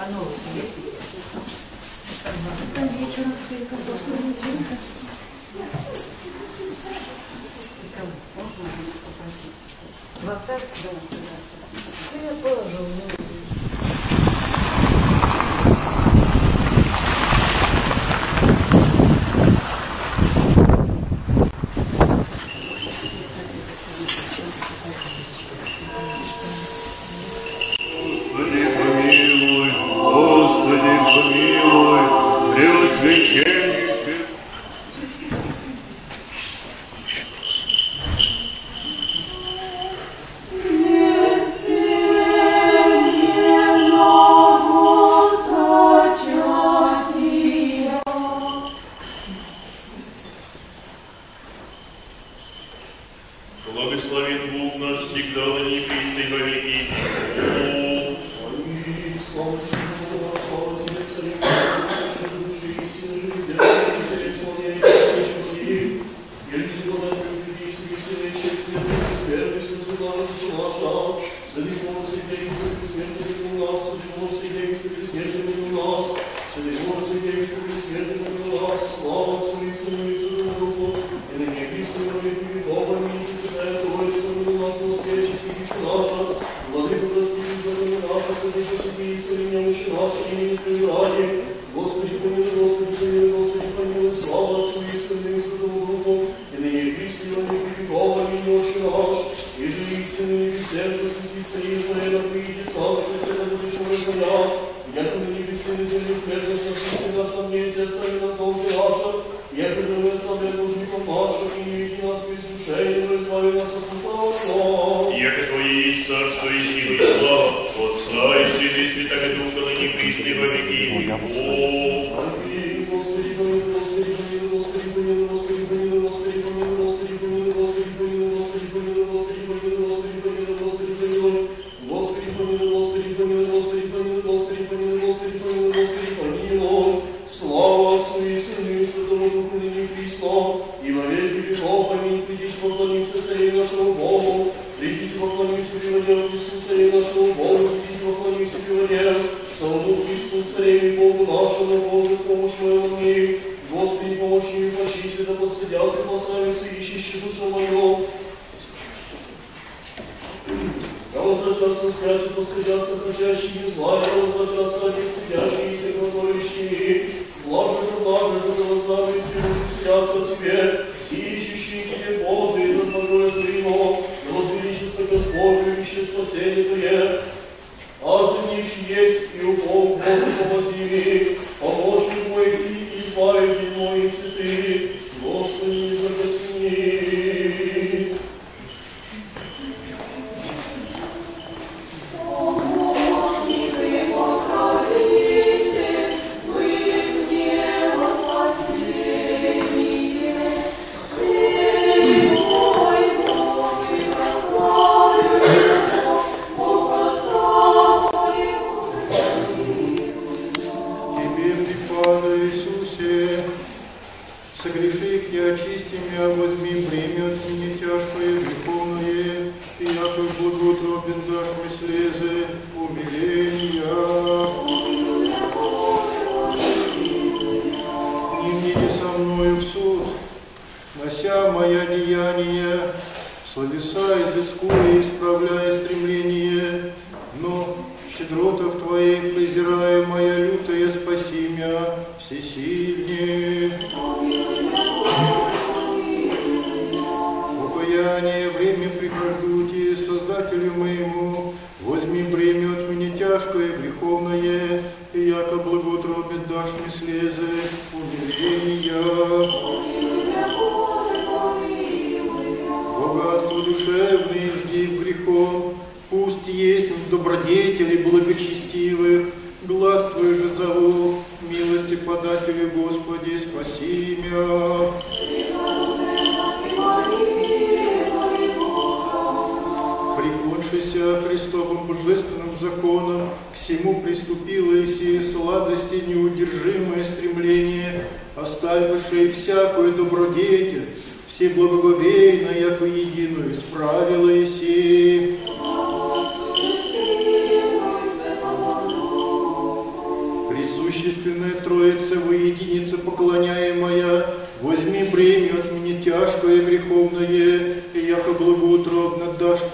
новых есть? Вечером только после неделька. Можно попросить? Вот так? Да. Я положу.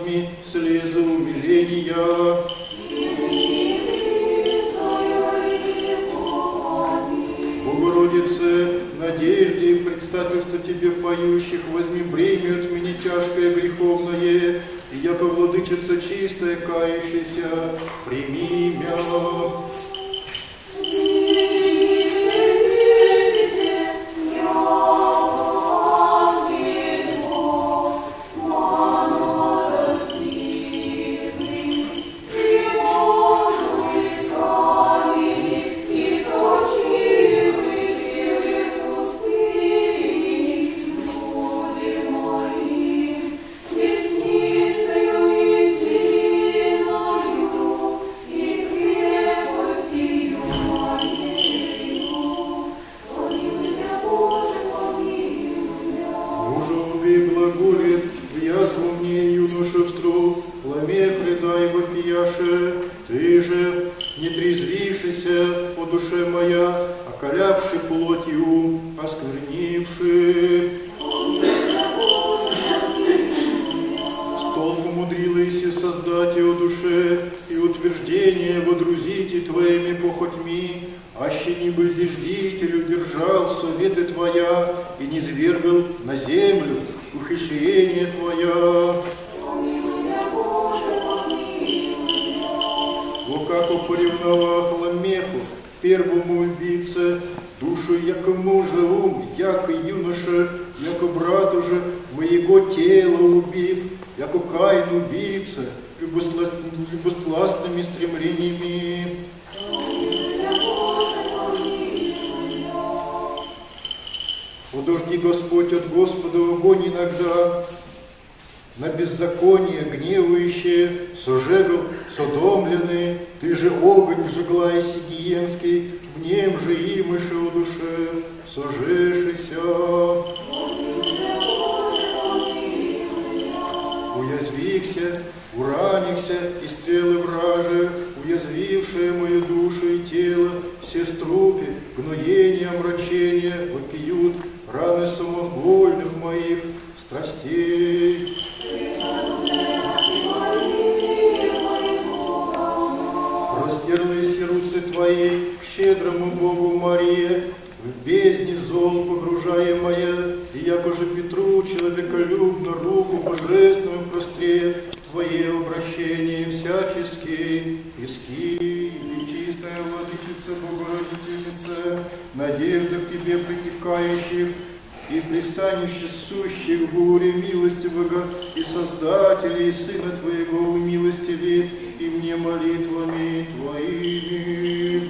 возьми слезы умиления. Богородице, надежде и предстательство Тебе поющих, возьми бремя от меня тяжкое греховное, и яко владычица чистая, кающаяся, прими мя. Ты же, не трезвившийся, о душе моя, околявший плотью, осквернивший. Столб умудрилась создать о душе, и утверждение водрузите твоими похотьми, аще не бы зиждитель удержал советы твоя, и не звергал на землю ухищрение твоя. Как поревновал Ламеху, первому убийце, душу яко мужа ум, яко юноша, яко брат уже моего тела убив, яко Каин убийца, любостластными стремлениями. Подожди, Господь, от Господа огонь иногда, на беззаконие гневающее, сожегал содомленный, ты же огонь вжигла и сидиенский, внем же имыше о душе, сожешися. Уязвихся, уранихся, и стрелы враже, уязвившие мою душу и тело, все струпи, гноение, омрачение, вопиют раны самовольных моих страстей. Простерлись руцы твои к щедрому Богу Мария, в бездне зол погружаемая, и яко же Петру человеколюбно руку божественную прострев, твое обращение всяческие иски, и чистая владычица Богородительница, надежда к тебе притекающих, и пристанище сущих в буре милостивого, и Создателя, и Сына Твоего умилостиви, и мне молитвами Твоими.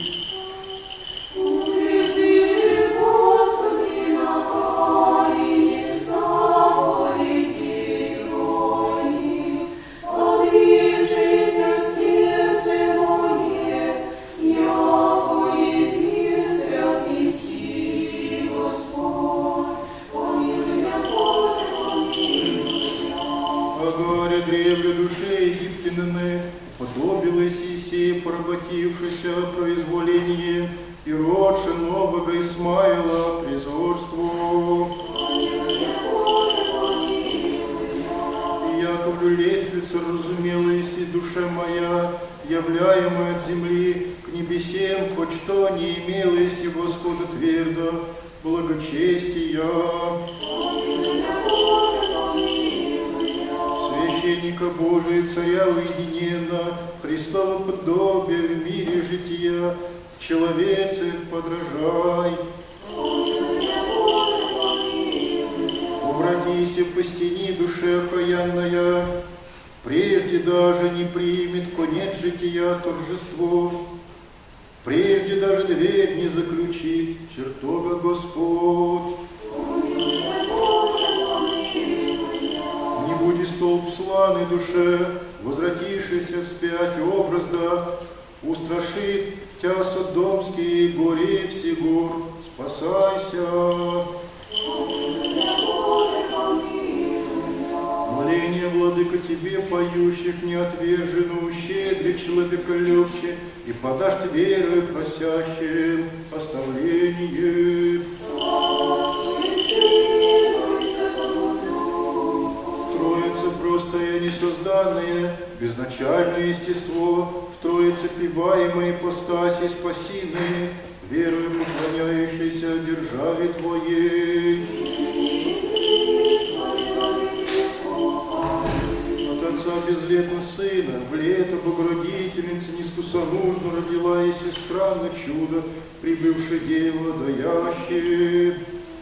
Подобилось Иисея, поработившийся произволение, и родше нового Исмаила призорству. И яковлю лестница разумелась и душа моя, являемая от земли к небесем, хоть что не имелось и восхода твердо, благочестия. Священника Божия, Царя уединенно, Христова подобие в мире жития, в человеце подражай. Обратися по стени, душе окаянная, прежде даже не примет конец жития торжество, прежде даже дверь не заключит чертога Господь. Не буди столб славной душе, возвратившийся вспять образ да, устрашит тя содомские горе всего, спасайся. Моление, Владыка, тебе, поющих, неотверженно ущедри человеколюбче, и подашь ты веры просящим оставление. Троица просто состоянии созданное, безначальное естество, в Троице пиваемой ипостаси спасины, верою поклоняющейся державе Твоей. От Отца безлетного Сына, в лето Богородительницы нескусонужно родила и сестра на чудо, прибывшая Дева даящая.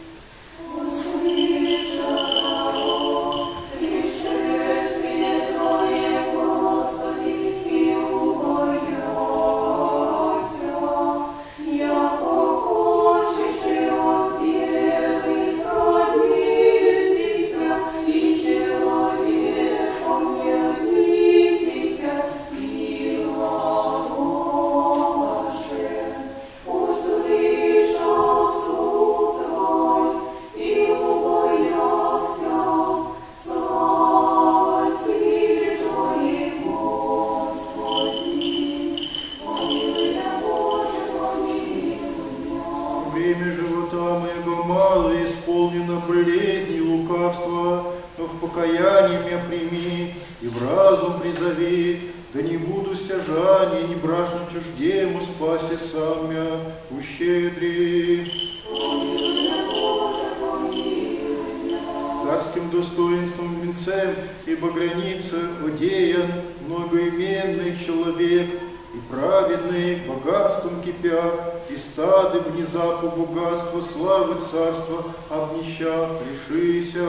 Царским достоинством венцем, ибо граница одеян, многоименный человек, и праведный, богатством кипя, и стады внезапу богатства, славы царства, обнищав, лишися.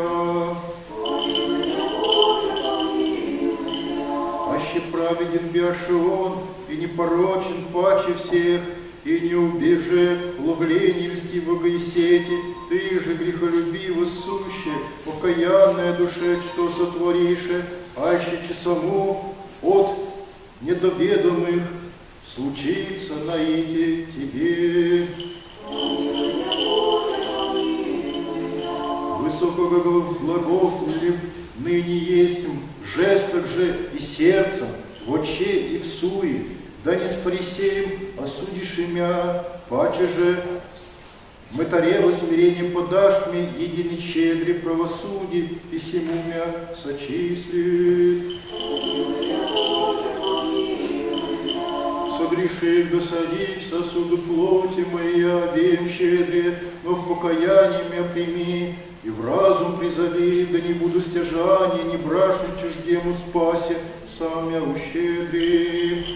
Аще праведен бяше он, и непорочен паче всех, и не убежек ловление льстивого и сети, ты же грехолюбиво суще, покаянная душе, что сотворише, аще часому от недоведомых случится наите тебе. Высокоглаговлив ныне есть в жестах же и сердцем, в оче и в суе, да не с фарисеем осудишь имя, паче же мытарево смирение подашь мне, единый щедрый правосудие, и сему мя сочислит. Согрешив досадив сосуду плоти моя, обеим щедре, но в покаянии мя прими, и в разум призови, да не буду стяжания, не брашен чуждему спасе, сам я ущедрив.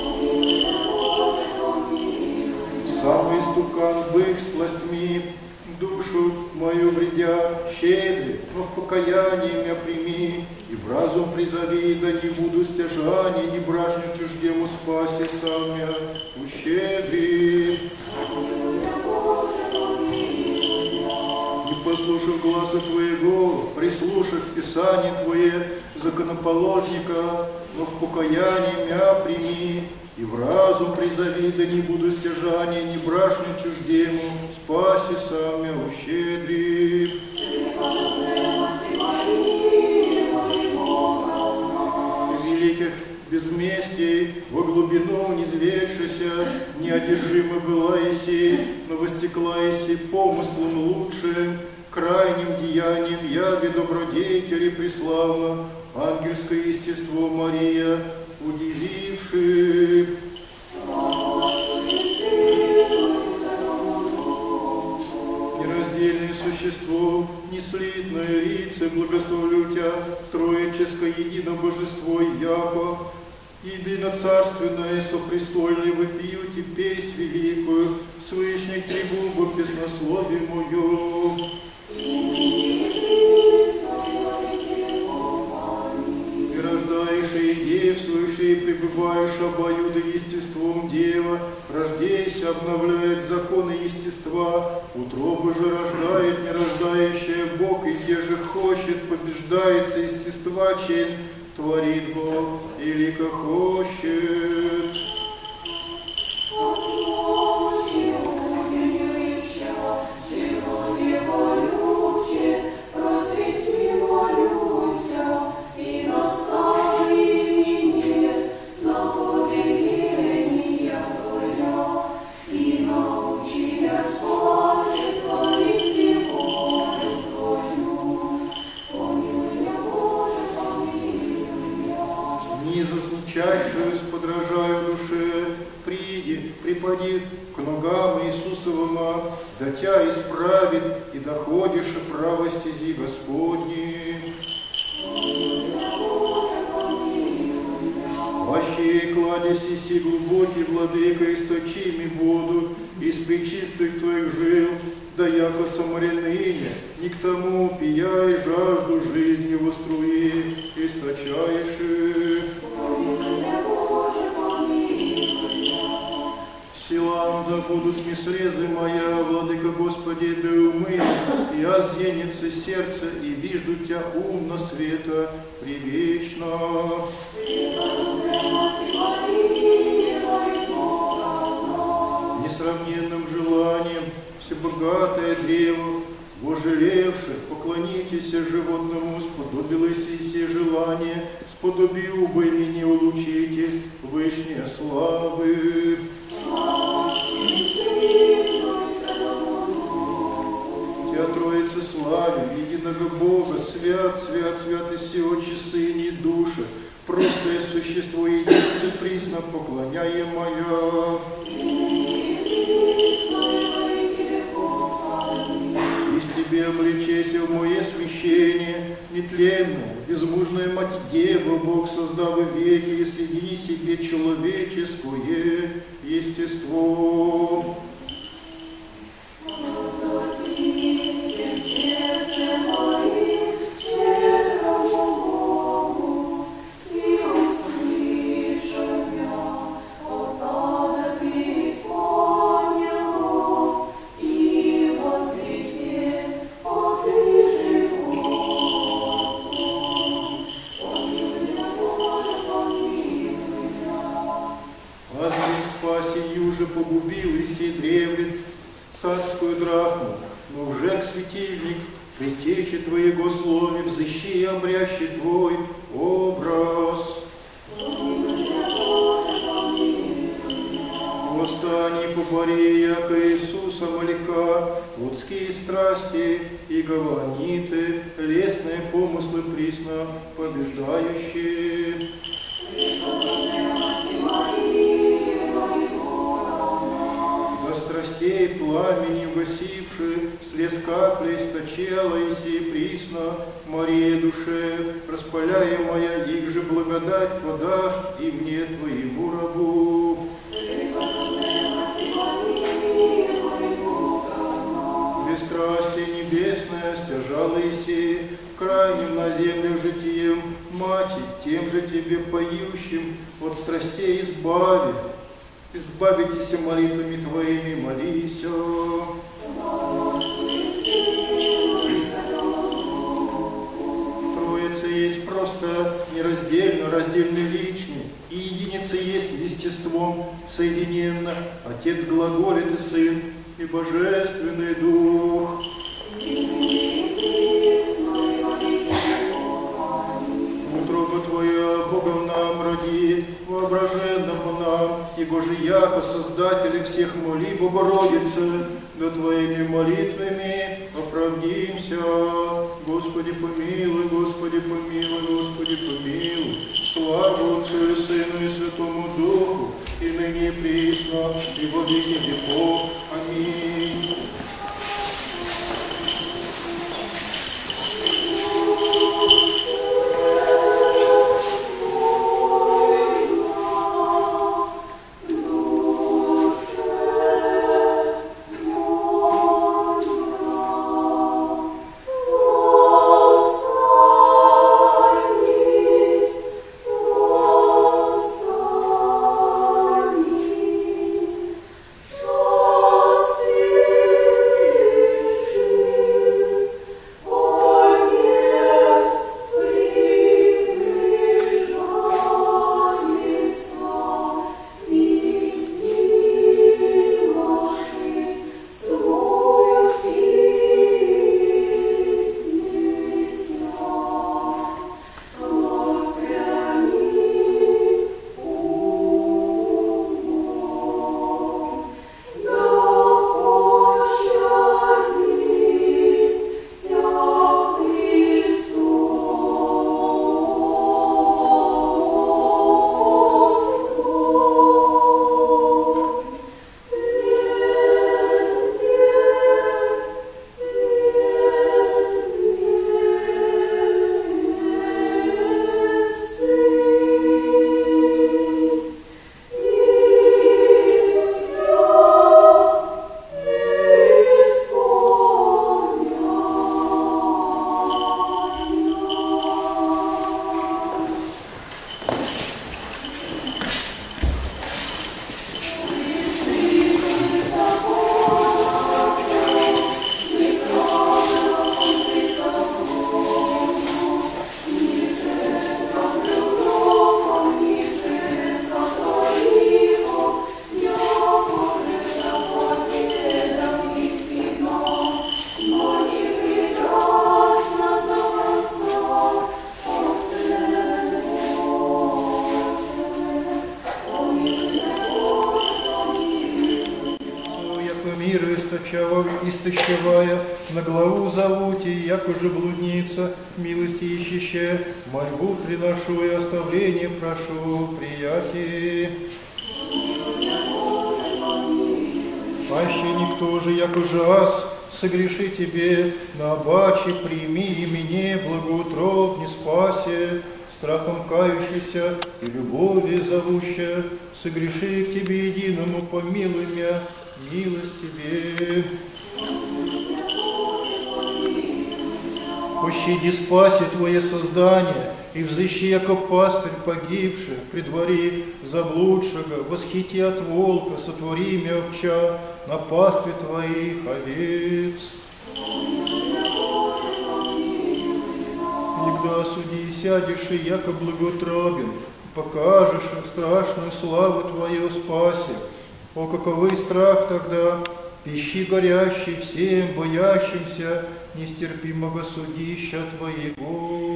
Самый стукан бык с властьми, душу мою вредя, щедрый, но в покаянии меня прими, и в разум призови, да не буду стяжания, не брашен чуждему спасе, сам я ущедрив. Не послушав гласа Твоего, прислушав Писание Твое, законоположника, но в покаянии меня прими, и в разум призови, да не буду стяжания, не брашен чуждему, спаси сам я ущедрив. Великих безместий во глубину низведшися, неодержима была еси, но востекла еси помыслом лучшим, крайним деянием яви добродетели преславно, ангельское естество Мария, удививши. Нераздельное существо, неслитное лице, благословлю Тебя, троическое едино божество, яко, единоцарственное, сопрестольное вопию Тебе песнь великую, свыщник трибун в песнословие мое. И рождаешь, и девствуешь, и пребываешь обоюдо естеством Дева, рождейся, обновляет законы естества, утробы же рождает нерождающая Бог, и те же хочет, побеждается естества, чень творит Бог, или как хочет. низусничайшую подражаю душе, приди, припади к ногам Иисусовыма, да тя исправит, и доходишь право стези Господней. Ващей кладезь си глубокий, владыка, источи ми воду из пречистых твоих жил, да яко самаряныне, не к тому пияй жажду жизни во струи, источаешь. Силам да будут ми срезы моя, владыка Господи, да умы, я зенится сердце, и вижду Тя умно света привечно. Несравненным желанием всебогатое древо, вожелевши, поклонитесь животному, сподобилось и все желания, сподоби убы меня улучите, вышние славы. Тя Троица славе, единого Бога, свят, свят, свят и все отче, Сын и душа, простое существо единицы присно поклоняемая. Из Тебе облечайся в мое священие, нетленное, безмужная Мать Дева, Бог создав веки, и соедини себе человеческое естество. Погубил и сей древлец царскую драхму, но уже к светильник притечи Твоего слове, взыщи обрящий Твой образ. Восстани попари, яко Иисуса молека, плотские страсти и гаваниты, лесные помыслы присно побеждающие. Страстей пламени угасивши, слез капли источала и сей присно, Мария душе, распаляемая, их же благодать подашь и мне Твоему рабу. Бесстрастие небесное стяжало Иси, крайним на землях житием, Мати, тем же Тебе поющим, от страстей избави. Избавитесь молитвами Твоими, молися. Троица есть просто нераздельно, раздельный личный, и единица есть естеством соединенно. Отец глаголит и Сын, и Божественный Дух. Утроба Твоя Богом нам роди, воображенному нам, Его же яко Создателя всех моли, Богородице, да Твоими молитвами оправдимся. Господи помилуй, Господи помилуй, Господи помилуй. Слава Отцу и Сыну и Святому Духу, и ныне и присно, и во веки веков. Аминь. Господи, истощевая, на главу зовути, як уже блудница, милости ищище, мольбу приношу и оставление прошу, приятель. Аще никто же, як уже аз, согреши тебе, на баче прими и мне благоутроб не спасе, страхом кающийся и любовью зовущая, согреши к тебе единому, помилуй меня, милость тебе. Пощади, спаси Твое создание, и взыщи, яко пастырь погибших, при дворе заблудшего, восхити от волка, сотвори имя овча на пастве Твоих овец. Когда суди и сядешь, и яко благоутробен, покажешь страшную славу Твою спаси. О, каковый страх тогда, пищи горящий всем боящимся нестерпимого судища Твоего.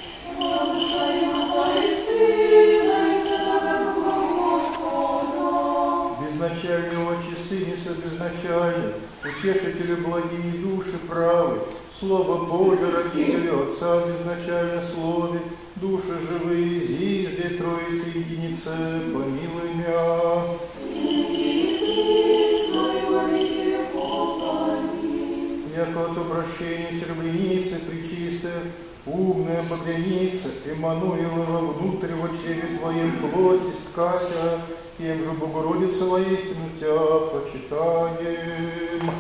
Безначального часы неса безначальный, утешителю благие души правы, Слово Божие, родителю Отца в безначальном слове, души живые, зижде Троицы единице, помилуй мя. Яко от обращения червленицы пречистая, умная багряница, Эммануилова внутрь в чреве Твоем плоти сткася, тем же Богородица воистину Тебя почитаем.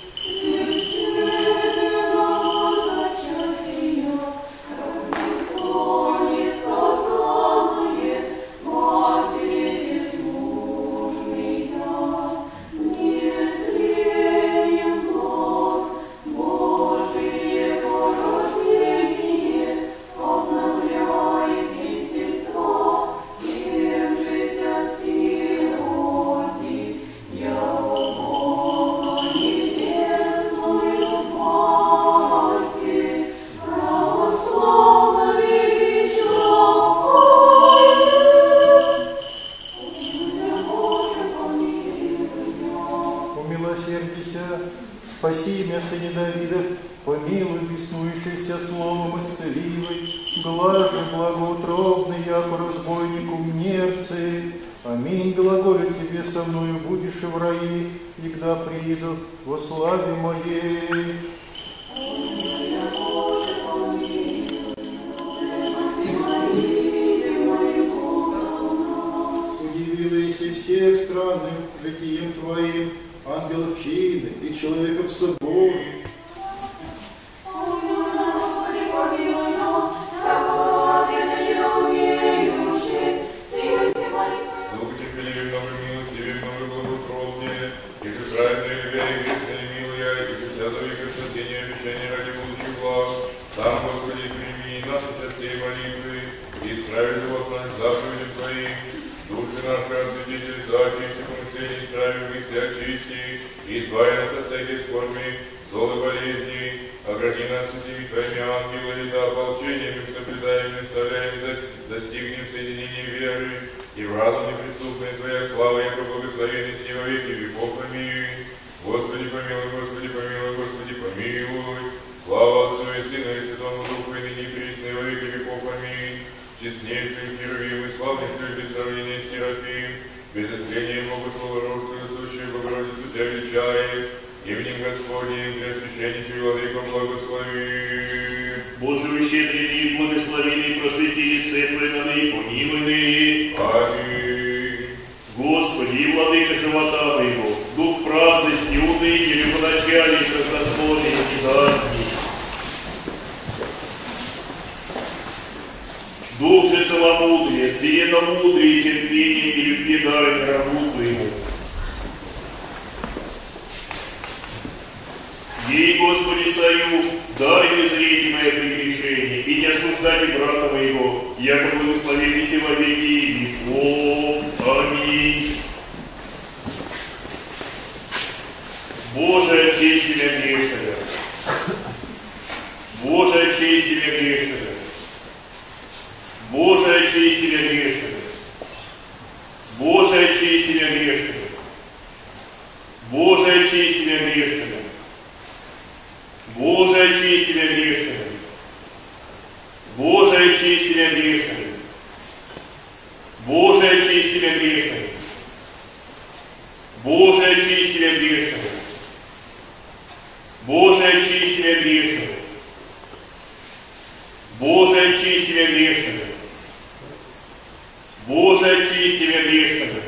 Спаси меня, сыне Давида, помилуй, беснующийся словом исцеливый, глажи благоутробный, яко разбойнику мнерцы. Аминь, глаголю Тебе со мною будешь и в рае, и когда приду во славе моей. Удивилась и всех странным житием Твоим, ангелов чины и человеков собор. Избави нас от всяких скорби, зол и болезней, огради нас этими Твоими ангелами, да ополчением их соблюдаем, не вставляем, достигнем соединения веры, и в разум неприступной Твоя слава, яко благословенный си во веки веков. Аминь. Господи помилуй, Господи помилуй, Господи помилуй. Слава Отцу и Сыну и Святому Духу, и ныне и присно и во веки веков. Аминь. Честнейший Херувим и славнейший без сравнения Серафим, без искрения Богу словорожную, сущую Богородицу Тебя величает, именем Господним, Преосвященнейший Владыко благослови. Божию щедрили и благословили, просветили, преданные, помилуйны. Аминь. Господи, и Владыка живота моего, дух праздности, уныния, любоначалия, красносложия и дальний. Дух же целомудрия, смиренно-мудрия, терпения и любви дай рабу Твоему. Ей, Господи, Царю, дай презреть мое прегрешение и не осуждать брата моего, яко благословенный во веки веков. Аминь. Боже, очисти меня грешного. Боже, очисти меня грешного. Боже, очисти меня грешного. Боже, очисти меня грешного. Боже, очисти меня грешного. очисти меня грешного. Боже, очисти меня грешного. Боже, очисти меня грешного. Боже, очисти меня грешного. Боже, очисти меня грешного.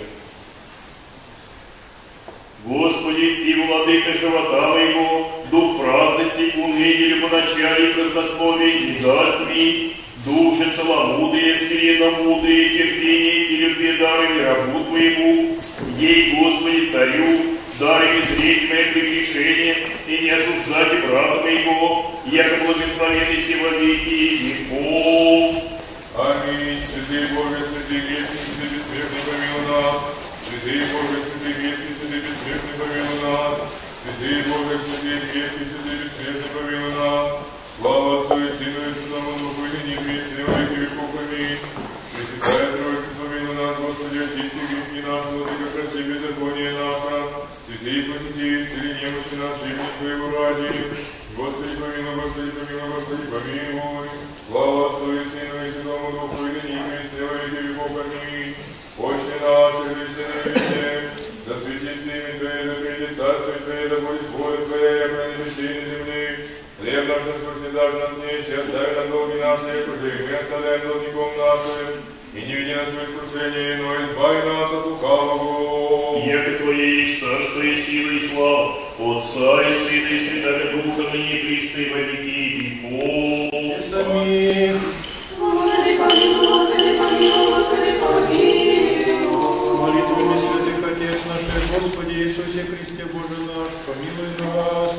Господи, и владыка живота моего, дух праздности, уныния, поначале, празднословия, не дать душе целомудрие, смиренномудрие, терпение и любви дарами рабу Твоему, ей, Господи, царю, дарами зреть мое прегрешение, и не осуждайте брата моего, яко благословенный сего веки веков. Аминь. Святый Боже, святый вечный, святый бессмертный, помилуй нас. Святый Боже, святый вечный, святый бессмертный, помилуй нас. Святый Боже, святый вечный, святый бессмертный, помилуй нас. Слава Отцу и Сыну и Святому Духу, и ныне и присно, и во веки веков. Аминь. Пресвятая Троица, помилуй нас, Господи, очисти грехи наши, владыка, прости беззаконие наше. Святые Патитеи, исцели немощи наши, имени Твоего ради. Господи, помилуй, Господи, помилуй, Господи, помилуй. Слава Отцу и Сыну и Святому Духу, и ныне и присно, и во веки веков. Аминь. Отче наш, Христе на небесе, да светится имя Твое, да придет царство Твое, да будет воля Твоя, яко на небесе и на земле. Хлеб наш насущный дашь нам днесь, и остави нам долги наши, яко же и мы оставляем должником нашим. И не веди нас в искушение, но избави нас от лукавого. Яко Твое есть царство и сила и слава, Отца и Сына и Святого Духа, ныне и присно, и во веки веков. Аминь. Господи, помилуй, Господи, помилуй, Господи, помилуй. Молитвами святых Отец наших, Господи Иисусе Христе Боже наш, помилуй нас.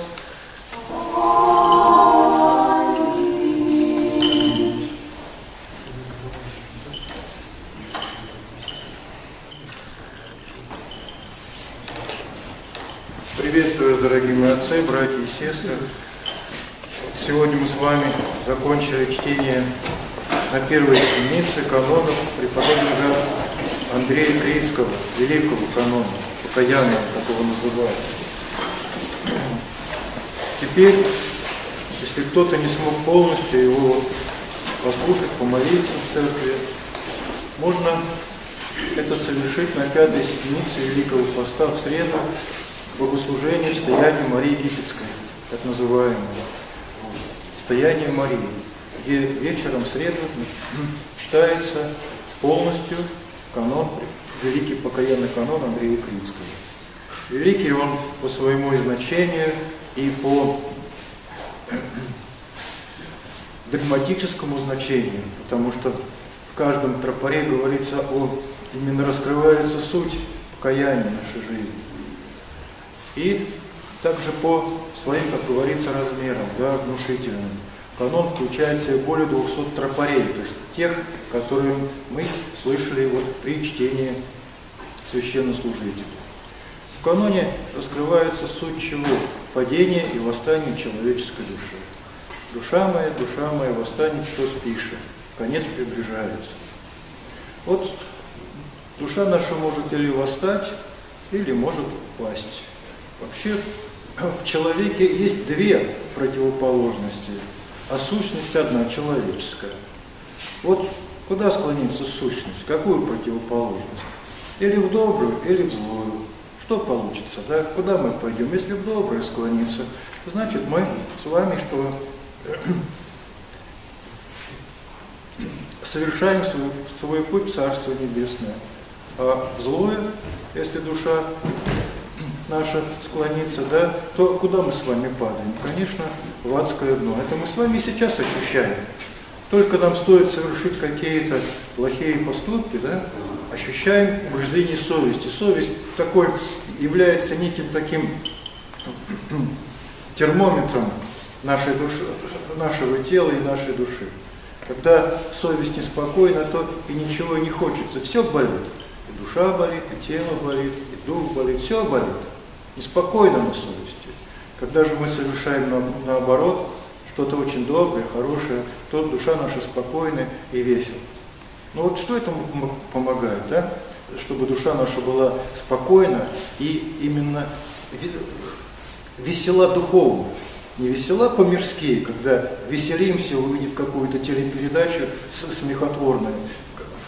Приветствую, дорогие мои отцы, братья и сестры. Сегодня мы с вами закончили чтение на первой странице канонов преподобного Андрея Крицкого, великого канона, покаянного, как его называют. Теперь, если кто-то не смог полностью его послушать, помолиться в церкви, можно это совершить на пятой седмице Великого Поста в среду, богослужение стоянию Марии Египетской, так называемое стояние Марии, где вечером в среду читается полностью канон, великий покаянный канон Андрея Крицкого. Великий он по своему значению и по догматическому значению, потому что в каждом тропаре говорится именно раскрывается суть покаяния нашей жизни. И также по своим, как говорится, размерам, да, внушительным. Канон включает в себя более 200 тропарей, то есть тех, которые мы слышали вот при чтении священнослужителя. В каноне раскрывается суть чего? Падение и восстание человеческой души. Душа моя, восстание, что спишь? Конец приближается. Вот душа наша может или восстать, или может упасть. Вообще в человеке есть две противоположности, а сущность одна, человеческая. Вот куда склонится сущность? Какую противоположность? Или в добрую, или в злую. Что получится? Да? Куда мы пойдем? Если в добрую склониться, значит мы с вами что совершаем свой путь в Царство Небесное. А в злое, если душа наша склонится, да, то куда мы с вами падаем? Конечно, в адское дно. Это мы с вами и сейчас ощущаем. Только нам стоит совершить какие-то плохие поступки, да, ощущаем угрызение совести. Совесть такой является неким таким термометром нашей души, нашего тела и нашей души. Когда совесть неспокойна, то и ничего не хочется. Все болит. И душа болит, и тело болит, и дух болит, все болит. Неспокойно на совести. Когда же мы совершаем наоборот, что-то очень доброе, хорошее, то душа наша спокойная и весела. Ну вот что этому помогает, да? Чтобы душа наша была спокойна и именно весела духовно. Не весела по-мирски, когда веселимся, увидев какую-то телепередачу смехотворную,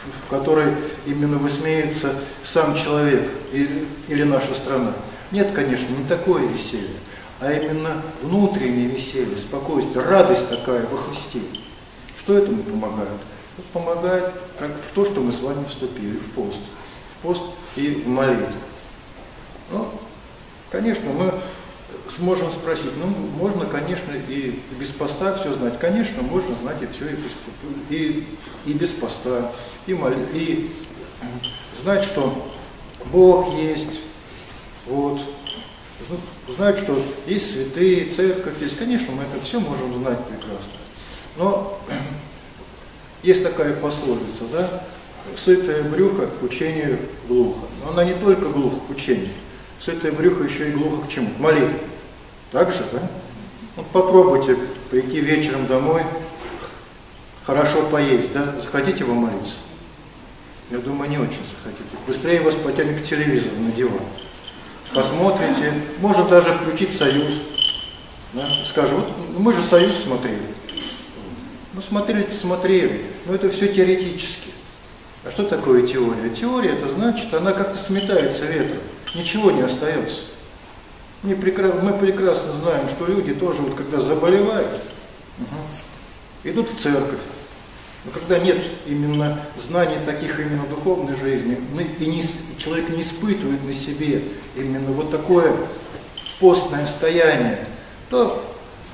в которой именно высмеивается сам человек или наша страна. Нет, конечно, не такое веселье, а именно внутреннее веселье, спокойствие, радость такая во Христе. Что этому помогает? Это помогает как в то, что мы с вами вступили в пост. В пост и в молитву. Ну, конечно, мы сможем спросить, ну, можно, конечно, и без поста все знать. Конечно, можно знать и все, и без поста, и знать, что Бог есть, вот, знать, что есть святые, церковь есть. Конечно, мы это все можем знать прекрасно. Но есть такая пословица, да, сытое брюхо к учению глухо. Но она не только глуха к учению, сытое брюхо еще и глухо к чему? К молитве. Так же, да? Вот попробуйте прийти вечером домой, хорошо поесть, да? Захотите вы молиться? Я думаю, не очень захотите. Быстрее вас потянет к телевизору на диван. Посмотрите, можно даже включить «Союз». Да? Скажем, вот мы же «Союз» смотрели. Ну, смотрели, но это все теоретически. А что такое теория? Теория, это значит, она как-то сметается ветром, ничего не остается. Мы прекрасно знаем, что люди тоже, вот, когда заболевают, идут в церковь. Но когда нет именно знаний таких именно духовной жизни, и человек не испытывает на себе именно вот такое постное состояние, то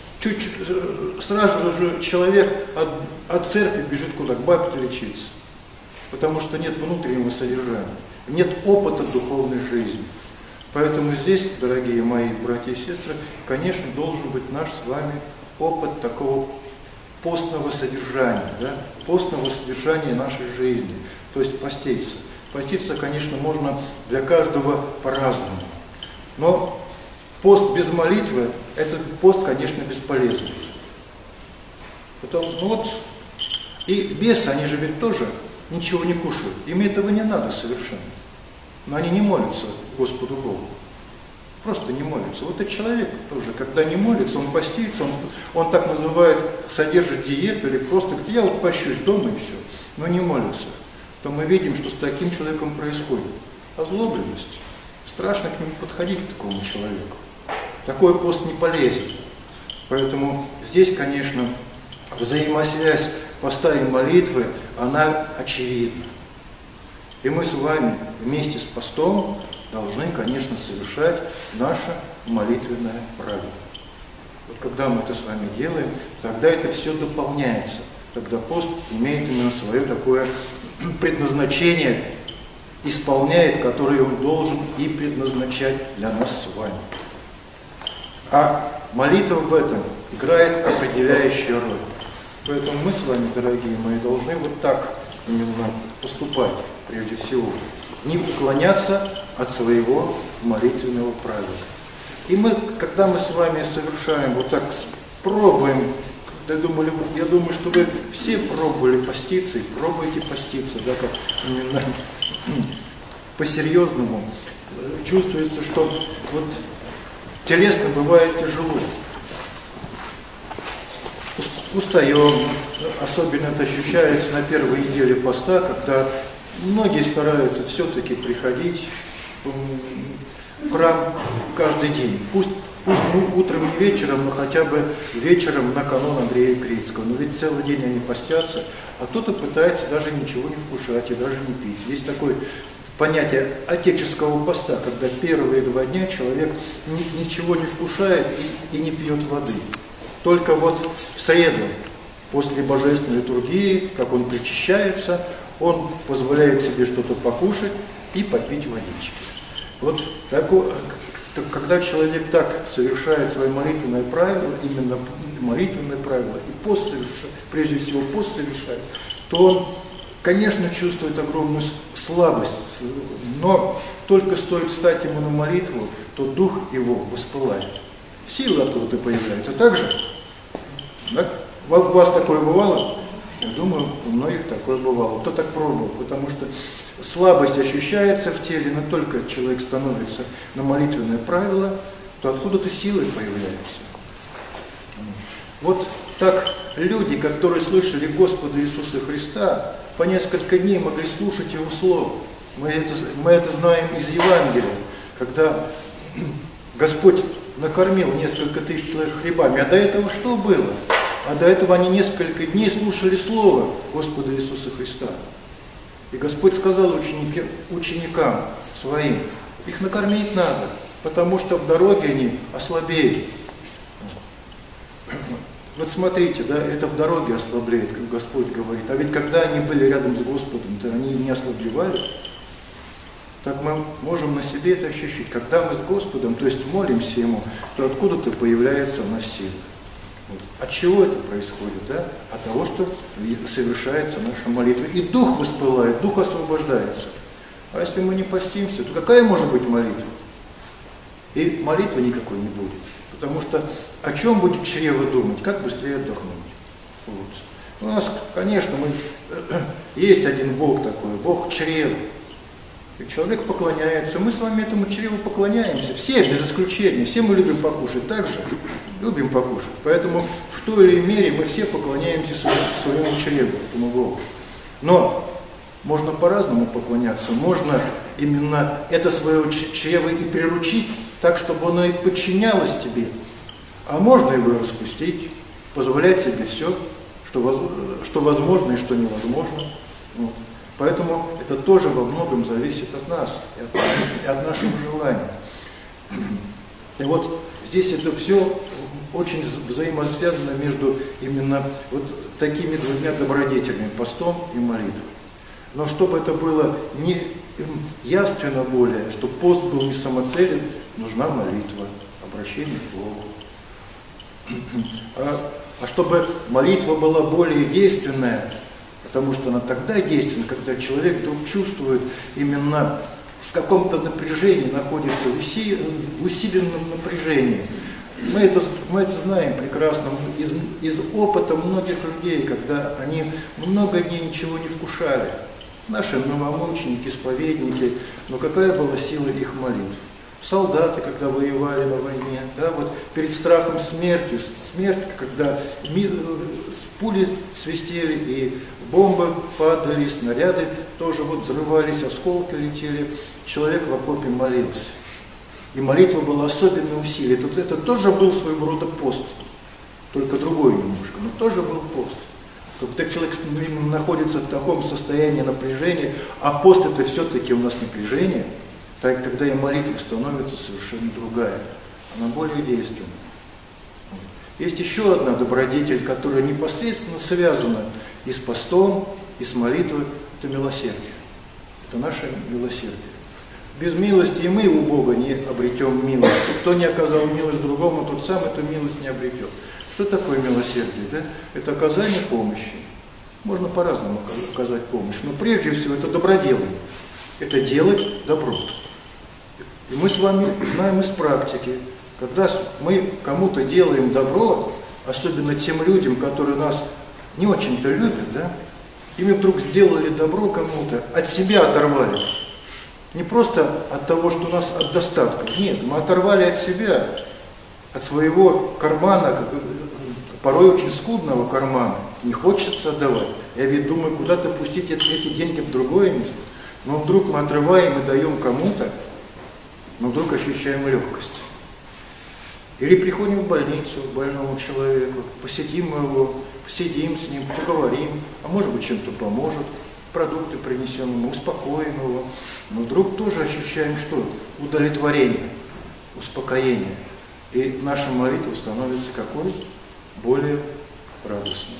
сразу же человек от церкви бежит куда? К бабке лечиться. Потому что нет внутреннего содержания, нет опыта духовной жизни. Поэтому здесь, дорогие мои братья и сестры, конечно, должен быть наш с вами опыт такого постного содержания, да? Постного содержания нашей жизни, то есть поститься. Поститься, конечно, можно для каждого по-разному. Но пост без молитвы, этот пост, конечно, бесполезный. Потом, ну вот, и бесы, они же ведь тоже ничего не кушают. Им этого не надо совершенно. Но они не молятся Господу Богу. Просто не молятся. Вот и человек тоже, когда не молится, он постится, он так называет, содержит диету или просто говорит, я вот пощусь дома и все, но не молится. То мы видим, что с таким человеком происходит озлобленность. Страшно к нему подходить, к такому человеку. Такой пост не полезен. Поэтому здесь, конечно, взаимосвязь поста и молитвы, она очевидна. И мы с вами вместе с постом должны, конечно, совершать наше молитвенное правило. Вот когда мы это с вами делаем, тогда это все дополняется. Тогда пост имеет именно свое такое предназначение, исполняет, которое он должен и предназначать для нас с вами. А молитва в этом играет определяющую роль. Поэтому мы с вами, дорогие мои, должны вот так именно поступать, прежде всего. Не уклоняться от своего молитвенного правила. И мы, когда мы с вами совершаем, вот так пробуем, я думаю, что вы все пробовали поститься и пробуете поститься, да, как именно по-серьезному. Чувствуется, что вот телесно бывает тяжело. Устаем, особенно это ощущается на первой неделе поста, когда многие стараются все-таки приходить в храм каждый день. Пусть утром и вечером, но хотя бы вечером на канон Андрея Критского. Но ведь целый день они постятся, а кто-то пытается даже ничего не вкушать и даже не пить. Есть такое понятие отеческого поста, когда первые 2 дня человек ничего не вкушает и не пьет воды. Только вот в среду, после божественной литургии, как он причащается, он позволяет себе что-то покушать и попить водички. Вот когда человек так совершает свои молитвенные правила, именно молитвенные правила, и пост совершает, прежде всего пост совершает, то он, конечно, чувствует огромную слабость, но только стоит встать ему на молитву, то дух его воспылает. Сила оттуда появляется. Так же? Да? У вас такое бывало? Я думаю, у многих такое бывало. Кто так пробовал? Потому что слабость ощущается в теле, но только человек становится на молитвенное правило, то откуда-то силы появляются. Вот так люди, которые слышали Господа Иисуса Христа, по несколько дней могли слушать Его Слово. Мы это знаем из Евангелия, когда Господь накормил несколько тысяч человек хлебами. А до этого что было? А до этого они несколько дней слушали Слово Господа Иисуса Христа. И Господь сказал ученикам своим, их накормить надо, потому что в дороге они ослабеют. Вот смотрите, да, это в дороге ослабляет, как Господь говорит. А ведь когда они были рядом с Господом, то они не ослаблевали. Так мы можем на себе это ощущать. Когда мы с Господом, то есть молимся Ему, то откуда-то появляется у нас сила. Вот. От чего это происходит? Да? От того, что совершается наша молитва. И дух воспылает, дух освобождается. А если мы не постимся, то какая может быть молитва? И молитвы никакой не будет. Потому что о чем будет чрево думать? Как быстрее отдохнуть? Вот. У нас, конечно, есть один Бог такой, Бог чрева. И человек поклоняется. Мы с вами этому чреву поклоняемся. Все, без исключения. Все мы любим покушать. Так же любим покушать. Поэтому в той или иной мере мы все поклоняемся своему чреву, этому Богу. Но можно по-разному поклоняться. Можно именно это свое чрево и приручить так, чтобы оно и подчинялось тебе. А можно его распустить, позволять себе все, что возможно и что невозможно. Вот. Поэтому это тоже во многом зависит от нас и от наших желаний. И вот здесь это все очень взаимосвязано между именно вот такими двумя добродетелями, постом и молитвой. Но чтобы это было не явственно более, чтобы пост был не самоцелен, нужна молитва, обращение к Богу. А чтобы молитва была более действенная, потому что она тогда действенна, когда человек вдруг чувствует именно в каком-то напряжении, находится в усиленном напряжении. Мы это знаем прекрасно из опыта многих людей, когда они много дней ничего не вкушали. Наши новомученики, исповедники, но какая была сила их молитв? Солдаты, когда воевали на войне, да, вот перед страхом смерти, когда пули свистели, и бомбы падали, снаряды тоже вот взрывались, осколки летели, человек в окопе молился. И молитва была особенно усилие. Это тоже был своего рода пост, только другой немножко, но тоже был пост. Когда человек находится в таком состоянии напряжения, а пост это все-таки у нас напряжение, тогда и молитва становится совершенно другая. Она более действенна. Есть еще одна добродетель, которая непосредственно связана и с постом, и с молитвой. Это милосердие. Это наше милосердие. Без милости и мы у Бога не обретем милость. Кто не оказал милость другому, тот сам эту милость не обретет. Что такое милосердие? Да? Это оказание помощи. Можно по-разному оказать помощь. Но прежде всего это доброделание. Это делать добро. И мы с вами знаем из практики, когда мы кому-то делаем добро, особенно тем людям, которые нас не очень-то любят, да, и мы вдруг сделали добро кому-то, от себя оторвали. Не просто от того, что у нас от достатка. Нет, мы оторвали от себя, от своего кармана, порой очень скудного кармана. Не хочется отдавать. Я ведь думаю, куда-то пустить эти деньги в другое место. Но вдруг мы отрываем и даем кому-то, но вдруг ощущаем легкость. Или приходим в больницу к больному человеку, посетим его, посидим с ним, поговорим, а может быть чем-то поможет, продукты принесем ему, успокоим его. Но вдруг тоже ощущаем что? Удовлетворение, успокоение. И наша молитва становится какой? Более радостной.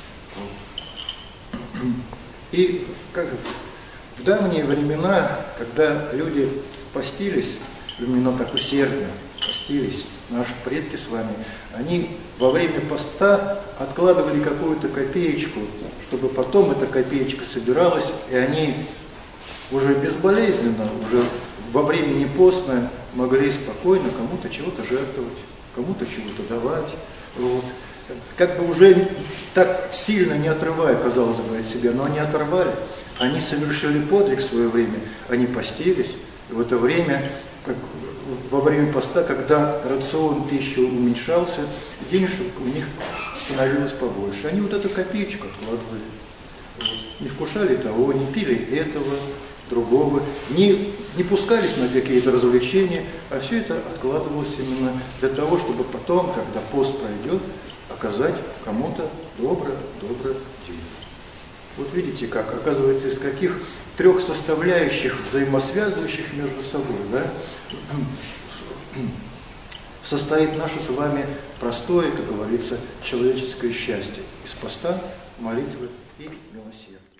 И как в давние времена, когда люди постились, именно так усердно постились, наши предки с вами, они во время поста откладывали какую-то копеечку, чтобы потом эта копеечка собиралась, и они уже безболезненно, уже во времени постное могли спокойно кому-то чего-то жертвовать, кому-то чего-то давать. Вот. Как бы уже так сильно не отрывая, казалось бы, от себя, но они оторвали, они совершили подвиг в свое время, они постились, и в это время, как во время поста, когда рацион пищи уменьшался, денежек у них становилось побольше. Они вот эту копеечку откладывали. Не вкушали того, не пили этого, другого, не пускались на какие-то развлечения, а все это откладывалось именно для того, чтобы потом, когда пост пройдет, оказать кому-то доброе дело. Вот видите, как, оказывается, из каких трех составляющих, взаимосвязывающих между собой, да, состоит наше с вами простое, как говорится, человеческое счастье из поста, молитвы и милосердия.